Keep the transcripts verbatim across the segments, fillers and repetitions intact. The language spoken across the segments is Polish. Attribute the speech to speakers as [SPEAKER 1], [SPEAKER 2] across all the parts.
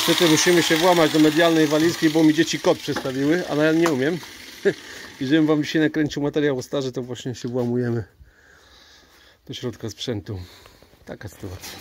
[SPEAKER 1] Niestety musimy się włamać do medialnej walizki, bo mi dzieci kod przestawiły, ale ja nie umiem. I żebym wam dzisiaj nakręcił materiał o starze, to właśnie się włamujemy do środka sprzętu. Taka sytuacja.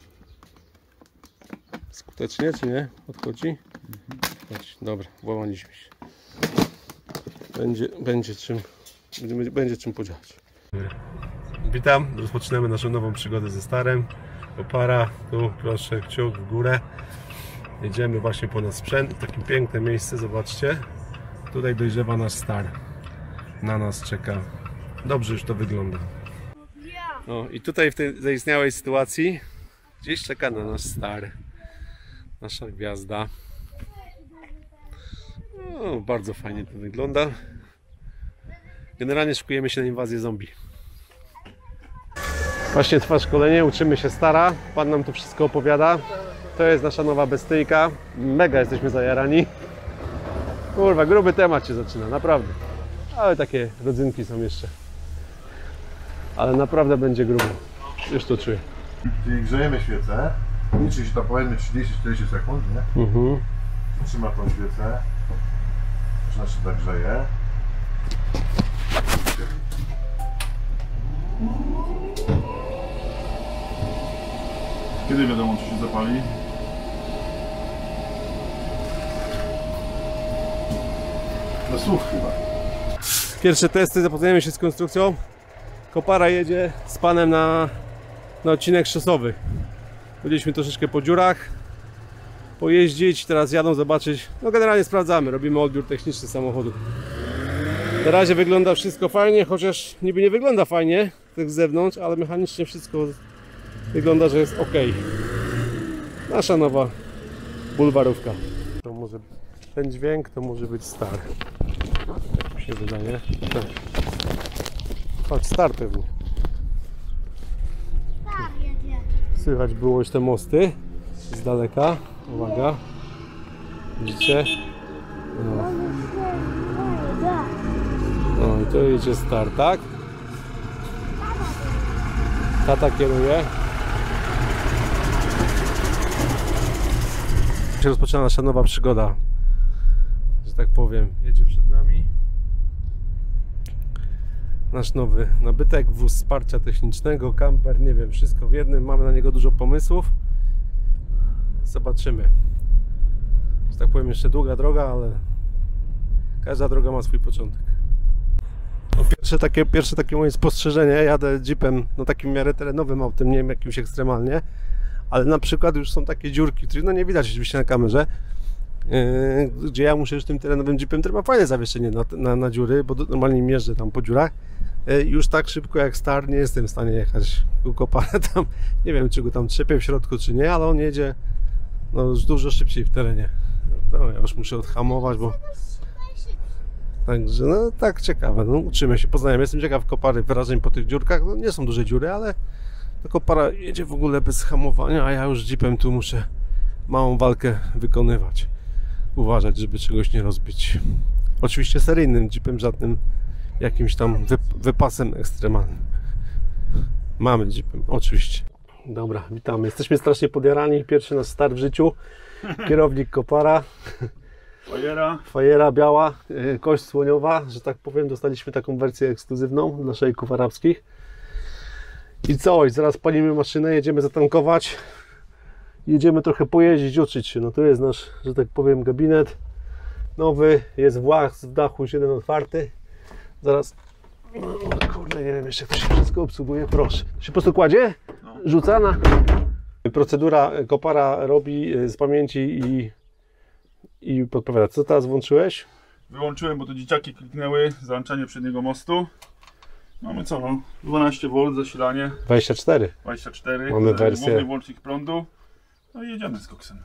[SPEAKER 1] Skutecznie, czy nie? Odchodzi? Mhm. Dobra, włamaliśmy się. Będzie, będzie czym będzie, będzie czym podziałać. Witam, rozpoczynamy naszą nową przygodę ze starem. Opara, tu proszę, kciuk w górę. Jedziemy właśnie po nasz sprzęt, takie piękne miejsce, zobaczcie. Tutaj dojrzewa nasz star. Na nas czeka. Dobrze już to wygląda. No i tutaj w tej zaistniałej sytuacji gdzieś czeka na nasz star. Nasza gwiazda. No, bardzo fajnie to wygląda. Generalnie szykujemy się na inwazję zombie. Właśnie trwa szkolenie, uczymy się stara. Pan nam tu wszystko opowiada. To jest nasza nowa bestyjka. Mega jesteśmy zajarani. Kurwa, gruby temat się zaczyna, naprawdę. Ale takie rodzynki są jeszcze. Ale naprawdę będzie grubo. Już to czuję.
[SPEAKER 2] Czyli grzejemy świecę. Liczy się to powiedzmy trzydzieści czterdzieści sekund, nie?
[SPEAKER 1] Mhm.
[SPEAKER 2] Trzyma tą świecę. Zaczyna się tak grzeje.
[SPEAKER 3] Kiedy wiadomo, czy się zapali?
[SPEAKER 2] Na słuch chyba.
[SPEAKER 1] Pierwsze testy, zapoznajemy się z konstrukcją. Kopara jedzie z panem na, na odcinek szosowy. Byliśmy troszeczkę po dziurach pojeździć, teraz jadą zobaczyć. No generalnie sprawdzamy, robimy odbiór techniczny samochodu. Na razie wygląda wszystko fajnie, chociaż niby nie wygląda fajnie tak z zewnątrz, ale mechanicznie wszystko wygląda, że jest ok. Nasza nowa bulwarówka. To może ten dźwięk to może być star. Tak mi się wydaje. Tak. Chodź, star pewnie. Słychać było już te mosty z daleka. Uwaga. Widzicie? No. No i to jedzie star, tak? Tata kieruje. Się rozpoczyna nasza nowa przygoda, że tak powiem. Jedzie przed nami nasz nowy nabytek, wóz wsparcia technicznego, kamper, nie wiem, wszystko w jednym. Mamy na niego dużo pomysłów. Zobaczymy. Że tak powiem, jeszcze długa droga, ale każda droga ma swój początek. No, pierwsze takie, pierwsze takie moje spostrzeżenie, jadę jeepem, no takim w miarę terenowym autem, nie wiem, jakimś ekstremalnie, ale na przykład już są takie dziurki, które no nie widać oczywiście na kamerze, yy, gdzie ja muszę już tym terenowym jeepem, który ma fajne zawieszenie na, na, na dziury, bo normalnie jeżdżę tam po dziurach, yy, już tak szybko jak star nie jestem w stanie jechać. Kopara tam, nie wiem, czy go tam trzepię w środku, czy nie, ale on jedzie no, już dużo szybciej w terenie. No, ja już muszę odhamować, bo także no tak ciekawe, no, uczymy się, poznajemy. Jestem ciekaw kopary, wyrażeń po tych dziurkach, no nie są duże dziury, ale ta kopara jedzie w ogóle bez hamowania, a ja już jeepem tu muszę małą walkę wykonywać. Uważać, żeby czegoś nie rozbić. Oczywiście seryjnym jeepem, żadnym jakimś tam wy, wypasem ekstremalnym. Mamy jeepem, oczywiście. Dobra, witamy. Jesteśmy strasznie podjarani, pierwszy nasz start w życiu. Kierownik kopara.
[SPEAKER 3] Fajera.
[SPEAKER 1] Fajera biała, kość słoniowa, że tak powiem. Dostaliśmy taką wersję ekskluzywną dla szejków arabskich. I coś, zaraz palimy maszynę, jedziemy zatankować. Jedziemy trochę pojeździć, uczyć się. No to jest nasz, że tak powiem, gabinet nowy. Jest włas w dachu, już jeden otwarty. Zaraz, no, kurde, nie wiem jeszcze jak to się wszystko obsługuje. Proszę. To się po prostu kładzie? Rzuca na... Procedura kopara robi z pamięci i i podpowiada. Co teraz włączyłeś?
[SPEAKER 3] Wyłączyłem, bo to dzieciaki kliknęły, załączanie przedniego mostu. Mamy co, no? dwanaście wolt, zasilanie.
[SPEAKER 1] dwadzieścia cztery.
[SPEAKER 3] dwadzieścia cztery.
[SPEAKER 1] Mamy wersję.
[SPEAKER 3] Główny włącznik prądu. No i jedziemy z koksem.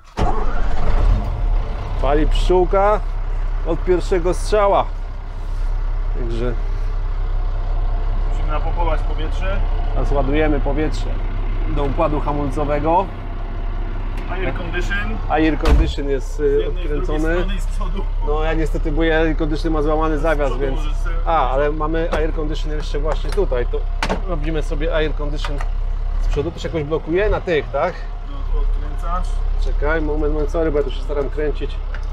[SPEAKER 1] Pali pszczółka od pierwszego strzała. Także
[SPEAKER 3] musimy napompować powietrze.
[SPEAKER 1] teraz ładujemy powietrze do układu hamulcowego.
[SPEAKER 3] Air condition.
[SPEAKER 1] Air condition jest
[SPEAKER 3] z
[SPEAKER 1] odkręcony.
[SPEAKER 3] I z przodu.
[SPEAKER 1] No ja niestety, bo air condition ma złamany zawias, więc... A, ale mamy air condition jeszcze właśnie tutaj. To robimy sobie air condition z przodu. To się jakoś blokuje na tych, tak?
[SPEAKER 3] No tu odkręcasz.
[SPEAKER 1] Czekaj, moment, moment, sorry, bo ja tu się staram kręcić.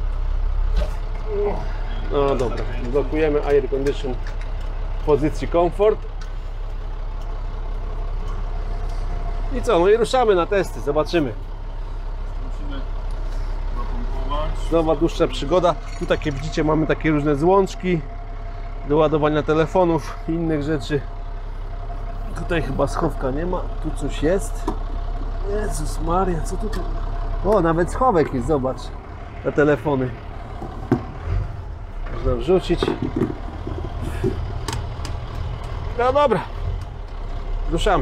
[SPEAKER 1] No dobra, blokujemy air condition w pozycji comfort. I co, no i ruszamy na testy, zobaczymy.
[SPEAKER 3] Musimy zapompować.
[SPEAKER 1] Nowa dłuższa przygoda. Tu takie widzicie, mamy takie różne złączki do ładowania telefonów i innych rzeczy. Tutaj chyba schowka nie ma, tu coś jest. Jezus Maria, co tutaj? O, nawet schowek jest, zobacz, na telefony. Można wrzucić. No dobra, ruszamy.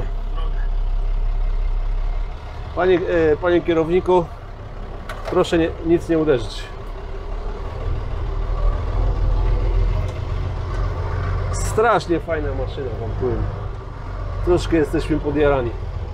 [SPEAKER 1] Panie, e, panie kierowniku, proszę nie, nic nie uderzyć. Strasznie fajna maszyna, wam powiem. Troszkę jesteśmy podjarani.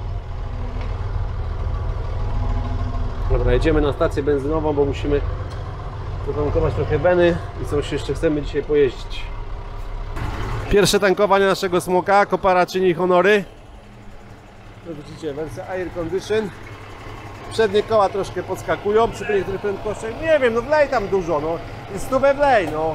[SPEAKER 1] Dobra, jedziemy na stację benzynową, bo musimy zatankować trochę beny i coś jeszcze chcemy dzisiaj pojeździć. Pierwsze tankowanie naszego smoka. Kopara czyni honory. To widzicie, wersja air condition. Przednie koła troszkę podskakują przy niektórych prędkościach. Nie wiem, no wlej tam dużo, no. Jest stówę wlej, no.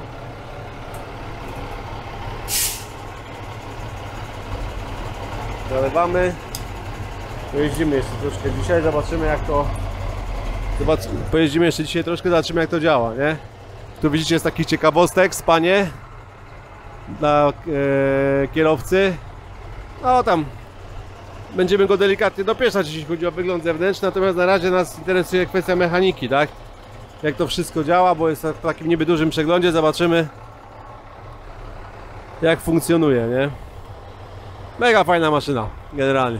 [SPEAKER 1] Zalewamy. Pojeździmy jeszcze troszkę dzisiaj, zobaczymy jak to... Zobacz, pojeździmy jeszcze dzisiaj troszkę, zobaczymy jak to działa, nie? Tu widzicie, jest taki ciekawostek, spanie dla e, kierowcy. No tam będziemy go delikatnie dopieszać, jeśli chodzi o wygląd zewnętrzny, natomiast na razie nas interesuje kwestia mechaniki, tak? Jak to wszystko działa, bo jest w takim niby dużym przeglądzie, zobaczymy jak funkcjonuje, nie? Mega fajna maszyna, generalnie.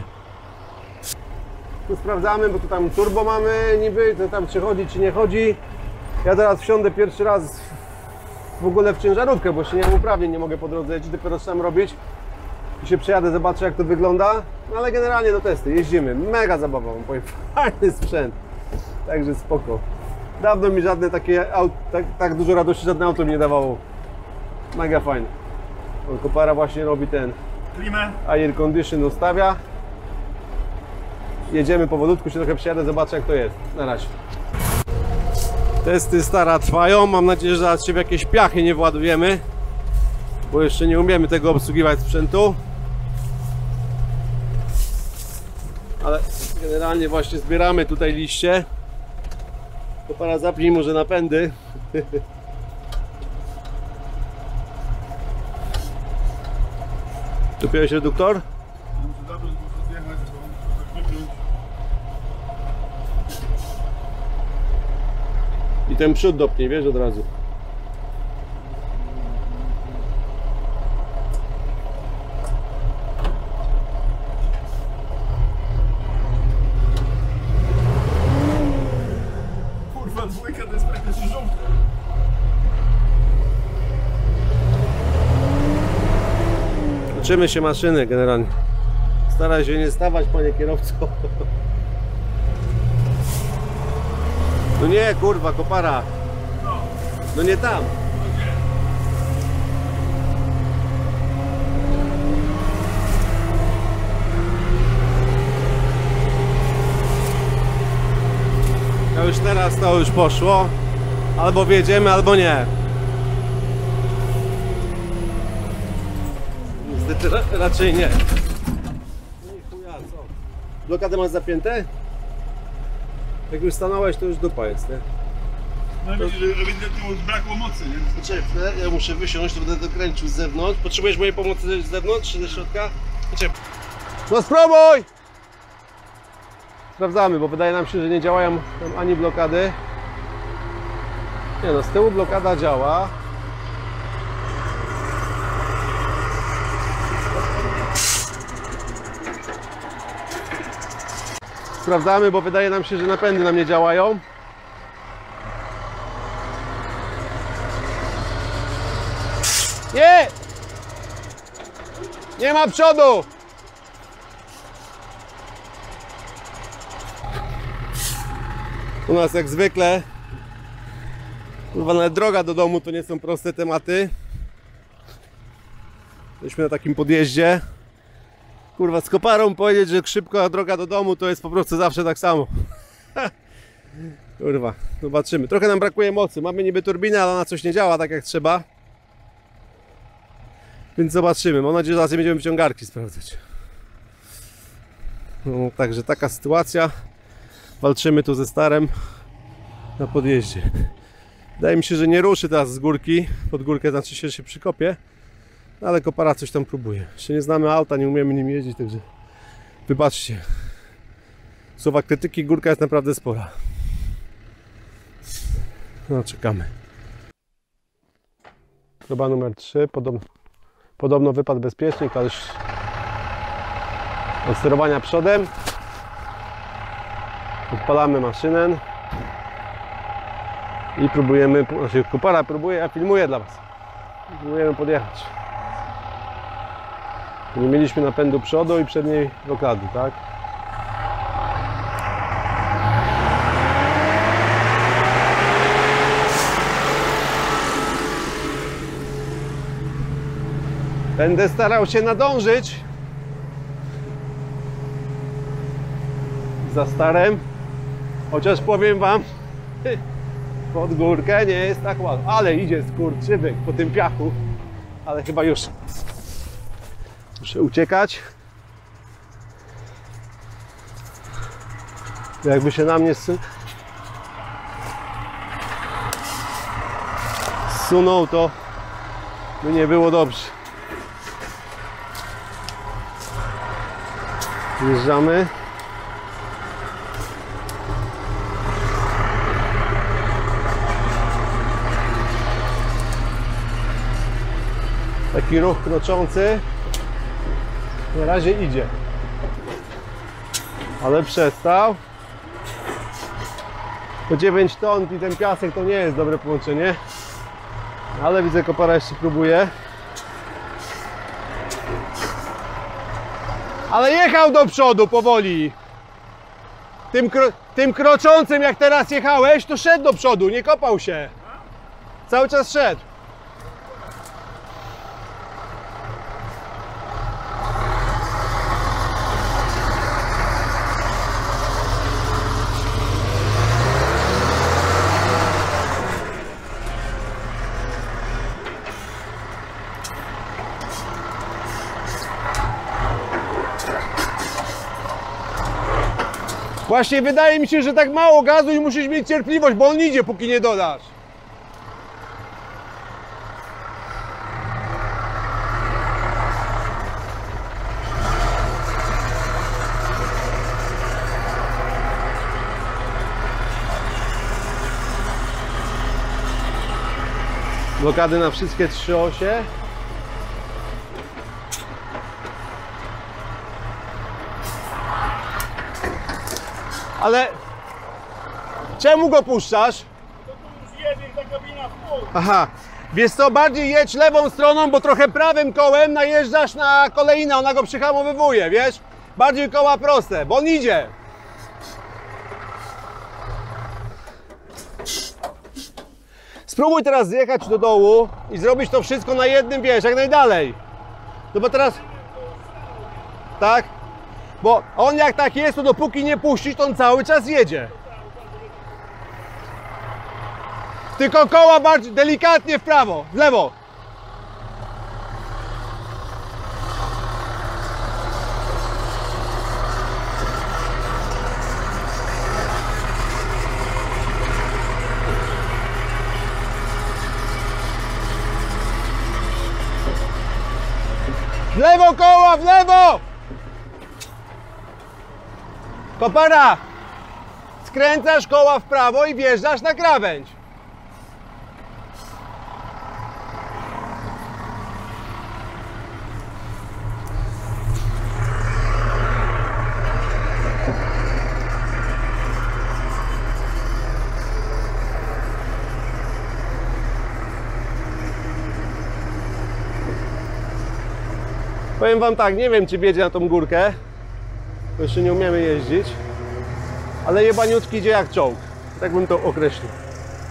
[SPEAKER 1] Tu sprawdzamy, bo tu tam turbo mamy niby, to tam czy chodzi, czy nie chodzi. Ja teraz wsiądę pierwszy raz w ogóle w ciężarówkę, bo się nie mam uprawnień, nie mogę po drodze jeździć, dopiero sam robić. I się przejadę, zobaczę jak to wygląda. No ale generalnie do testy, jeździmy. Mega zabawa, mam powiem. Fajny sprzęt. Także spoko. Dawno mi żadne takie auto, tak, tak dużo radości żadne auto mi nie dawało. Mega fajne. Kopara właśnie robi ten
[SPEAKER 3] Klimę.
[SPEAKER 1] air condition, ustawia. Jedziemy powolutku, się trochę przejadę, zobaczę jak to jest. Na razie. Testy stara trwają. Mam nadzieję, że zaraz się w jakieś piachy nie władujemy, bo jeszcze nie umiemy tego obsługiwać sprzętu. Ale generalnie właśnie zbieramy tutaj liście. Kopara, zapnij może napędy. Dopiąłeś reduktor?
[SPEAKER 3] Muszę zabrać, muszę zjechać, bo muszę tak wypiąć.
[SPEAKER 1] I ten przód dopnij, wiesz, od razu.
[SPEAKER 3] Kurwa, dwójka to jest praktycznie żółta.
[SPEAKER 1] Uczymy się maszyny generalnie. Staraj się nie stawać, panie kierowco. No nie, kurwa, kopara. No nie tam. No już teraz to już poszło. Albo wjedziemy, albo nie. Niestety ra raczej nie. No i chuja, co? Blokadę masz zapięte? Jak już stanąłeś, to już dupa jest, nie?
[SPEAKER 3] No widzisz, że ewidentnie mu brakło mocy, nie?
[SPEAKER 1] Poczekaj, ja muszę wysiąść, to będę dokręcił z zewnątrz. Potrzebujesz mojej pomocy z zewnątrz czy ze środka? Poczekaj. No spróbuj! Sprawdzamy, bo wydaje nam się, że nie działają tam ani blokady. Nie no, z tyłu blokada działa. Sprawdzamy, bo wydaje nam się, że napędy nam nie działają. Nie! Nie ma przodu! U nas jak zwykle, kurwa, nawet droga do domu to nie są proste tematy. Jesteśmy na takim podjeździe. Kurwa, z koparą powiedzieć, że szybka droga do domu to jest po prostu zawsze tak samo. Kurwa, zobaczymy. Trochę nam brakuje mocy. Mamy niby turbinę, ale ona coś nie działa tak jak trzeba. Więc zobaczymy. Mam nadzieję, że zaraz będziemy wyciągarki sprawdzać. No, także taka sytuacja. Walczymy tu ze starem na podjeździe. Wydaje mi się, że nie ruszy teraz z górki. Pod górkę znaczy się, że się przykopie. Ale kopara coś tam próbuje. Jeszcze nie znamy auta, nie umiemy nim jeździć, także wybaczcie. Słowa krytyki, górka jest naprawdę spora. No, czekamy. Próba numer trzy. Podobno, podobno wypadł bezpiecznie, koleś od sterowania przodem. Odpalamy maszynę i próbujemy, znaczy kopara próbuje, ja filmuję dla Was. Próbujemy podjechać. Nie mieliśmy napędu przodu i przedniej blokady, tak? Będę starał się nadążyć za starem, chociaż powiem Wam, pod górkę nie jest tak łatwo, ale idzie skurczybyk po tym piachu, ale chyba już muszę uciekać. Jakby się na mnie zsunął, to by nie było dobrze. Wjeżdżamy. Taki ruch kroczący. Na razie idzie. Ale przestał. Po dziewięć ton i ten piasek to nie jest dobre połączenie. Ale widzę, kopara jeszcze próbuje. Ale jechał do przodu powoli. Tym, kro, tym kroczącym jak teraz jechałeś, to szedł do przodu, nie kopał się. Cały czas szedł. Właśnie wydaje mi się, że tak mało gazu i musisz mieć cierpliwość, bo on idzie, póki nie dodasz. Blokady na wszystkie trzy osie. Ale czemu go puszczasz?
[SPEAKER 3] To tu już jedzie ta kabina w pół.
[SPEAKER 1] Aha, wiesz co, bardziej jedź lewą stroną, bo trochę prawym kołem najeżdżasz na kolejna, ona go przyhamowywuje, wiesz? Bardziej koła proste, bo on idzie. Spróbuj teraz zjechać do dołu i zrobić to wszystko na jednym, wiesz, jak najdalej. No bo teraz... Tak? Bo on jak tak jest, to dopóki nie puścisz, to on cały czas jedzie. Tylko koła bardziej delikatnie w prawo, w lewo. W lewo koła, w lewo! Kopara! Skręcasz koła w prawo i wjeżdżasz na krawędź. Powiem Wam tak, nie wiem czy wiedzie na tą górkę, bo jeszcze nie umiemy jeździć, ale jebaniutki idzie jak czołg, tak bym to określił.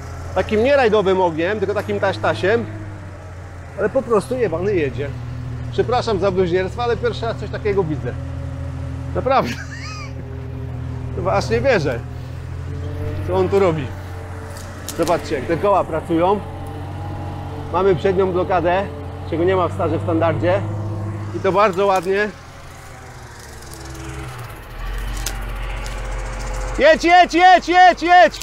[SPEAKER 1] Takim nie rajdowym ogniem, tylko takim taś-tasiem, ale po prostu jebany jedzie. Przepraszam za bluźnierstwo, ale pierwszy raz coś takiego widzę. Naprawdę. To aż nie wierzę, co on tu robi. Zobaczcie, jak te koła pracują. Mamy przednią blokadę, czego nie ma w starze w standardzie. I to bardzo ładnie. Jedź, jedź, jedź, jedź, jedź!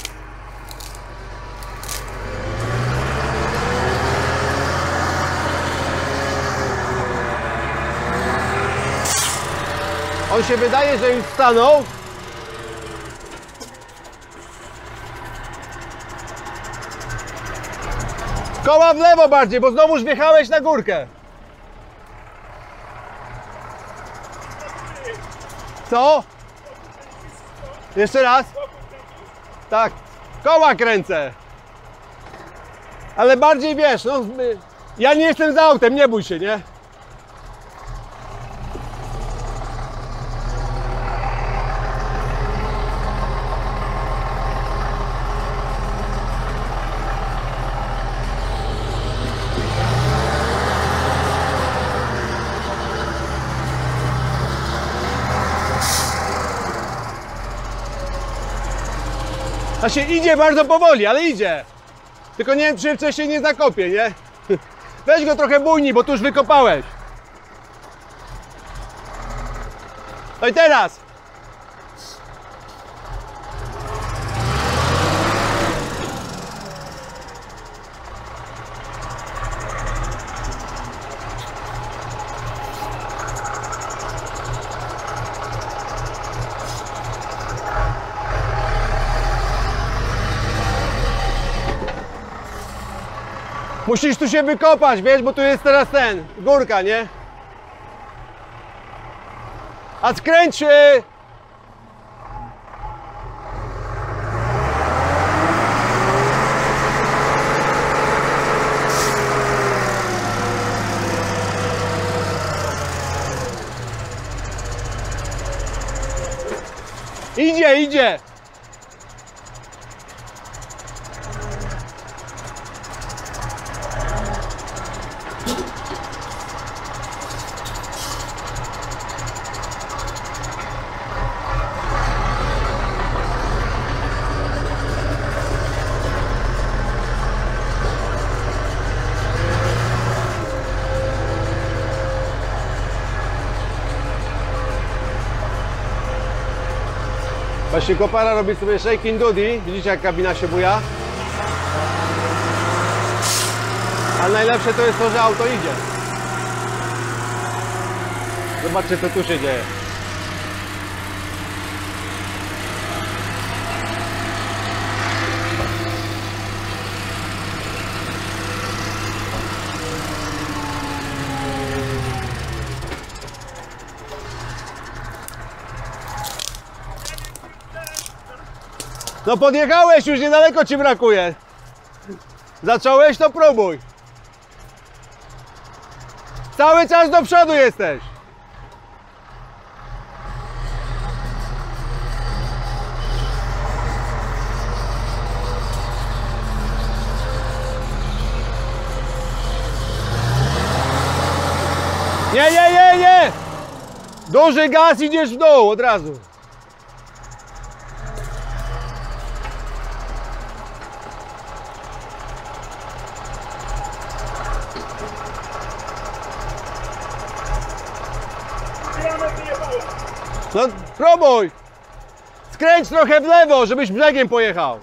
[SPEAKER 1] On się wydaje, że już stanął. Koła w lewo bardziej, bo znowuż wjechałeś na górkę. Co? Jeszcze raz? Tak. Koła kręcę. Ale bardziej wiesz, no... Ja nie jestem za autem, nie bój się, nie? A się idzie bardzo powoli, ale idzie. Tylko nie wiem, czy wcześniej nie zakopie, nie? Weź go trochę bujni, bo tu już wykopałeś. No i teraz. Musisz tu się wykopać, wiesz, bo tu jest teraz ten, górka, nie? A skręć się! Idzie, idzie! Właśnie kopara robi sobie shaking duty. Widzicie, jak kabina się buja? A najlepsze to jest to, że auto idzie. Zobaczcie, co tu się dzieje. No podjechałeś, już niedaleko ci brakuje. Zacząłeś, to próbuj. Cały czas do przodu jesteś. Nie, nie, nie, nie. Duży gaz, idziesz w dół od razu. No próbuj! Skręć trochę w lewo, żebyś brzegiem pojechał.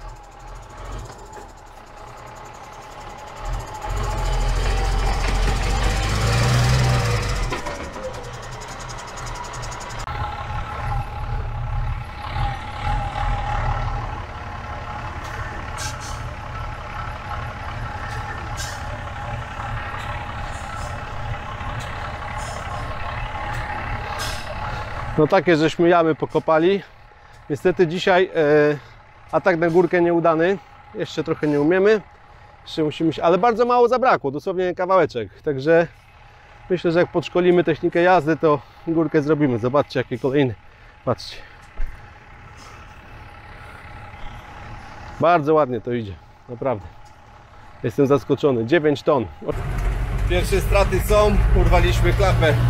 [SPEAKER 1] No takie żeśmy jamy pokopali. Niestety dzisiaj e, atak na górkę nieudany. Jeszcze trochę nie umiemy. Jeszcze musimy się, ale bardzo mało zabrakło, dosłownie kawałeczek. Także myślę, że jak podszkolimy technikę jazdy, to górkę zrobimy. Zobaczcie, jakie kolejny. Patrzcie. Bardzo ładnie to idzie. Naprawdę. Jestem zaskoczony. dziewięć ton. Pierwsze straty są, urwaliśmy klapę yy,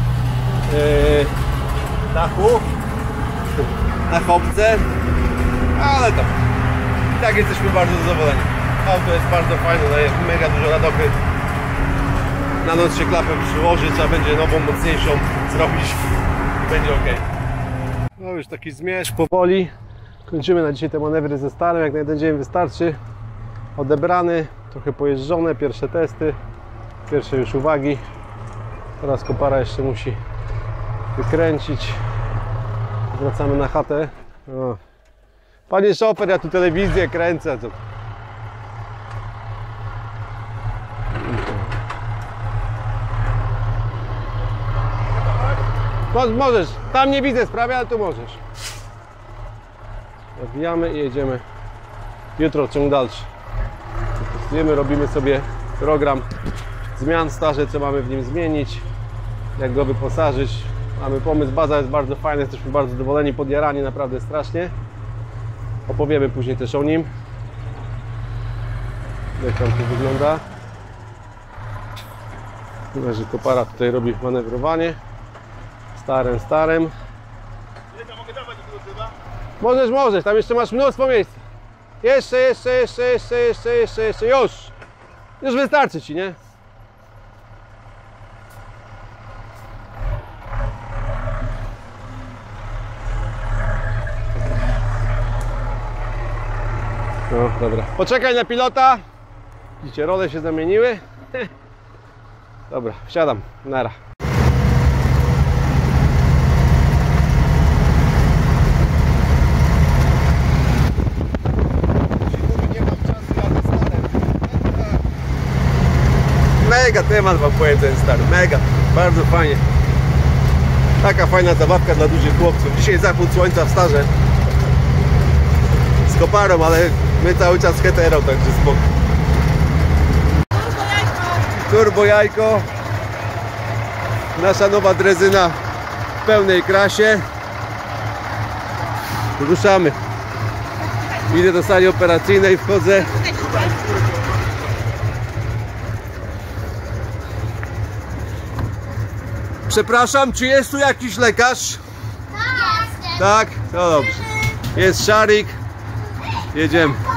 [SPEAKER 1] dachu na chopce, ale to i tak jesteśmy bardzo zadowoleni. Auto jest bardzo fajne, daje mega dużo radochy. Na noc się klapę przyłoży, trzeba będzie nową, mocniejszą zrobić i będzie ok. No już taki zmierzch powoli. Kończymy na dzisiaj te manewry ze starem, jak na jeden dzień wystarczy. Odebrany, trochę pojeżdżone, pierwsze testy, pierwsze już uwagi. Teraz kopara jeszcze musi wykręcić. Wracamy na chatę. O. Panie szofer, ja tu telewizję kręcę. Co? Możesz, tam nie widzę sprawy, ale tu możesz. Nawijamy i jedziemy jutro ciąg dalszy. Testujemy, robimy sobie program zmian starze, co mamy w nim zmienić, jak go wyposażyć. Mamy pomysł, baza jest bardzo fajna, jesteśmy bardzo zadowoleni, podjarani naprawdę strasznie. Opowiemy później też o nim, jak tam to wygląda. Że kopara tutaj robi manewrowanie starym, starym. Możesz, możesz, tam jeszcze masz mnóstwo miejsca. Jeszcze, jeszcze, jeszcze, jeszcze, jeszcze, jeszcze, jeszcze, już! Już wystarczy ci, nie? No, dobra. Poczekaj na pilota. Widzicie, role się zamieniły. Dobra, wsiadam. Nara. Mega temat wam powiem, ten stary, mega, bardzo fajnie. Taka fajna zabawka dla dużych chłopców. Dzisiaj zachód słońca w Starze z koparą, ale my cały czas heterą, także spoko. Turbo jajko. Nasza nowa drezyna w pełnej krasie. Ruszamy. Idę do sali operacyjnej, wchodzę. Przepraszam, czy jest tu jakiś lekarz?
[SPEAKER 4] Tak.
[SPEAKER 1] Tak? To dobrze. Jest Szarik. Jedziemy.